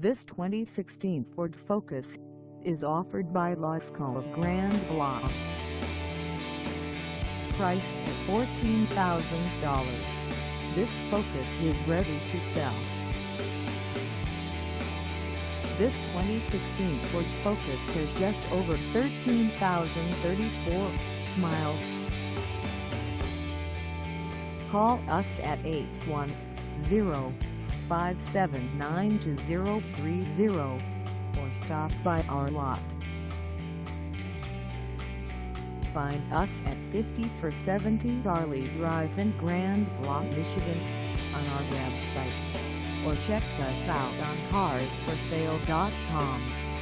This 2016 Ford Focus is offered by Lasco of Grand Blanc. Priced at $14,000, this Focus is ready to sell. This 2016 Ford Focus has just over 13,034 miles. Call us at 810-579-2030 or stop by our lot. Find us at 50-70 Darley Drive in Grand Blanc, Michigan on our website, or check us out on carsforsale.com.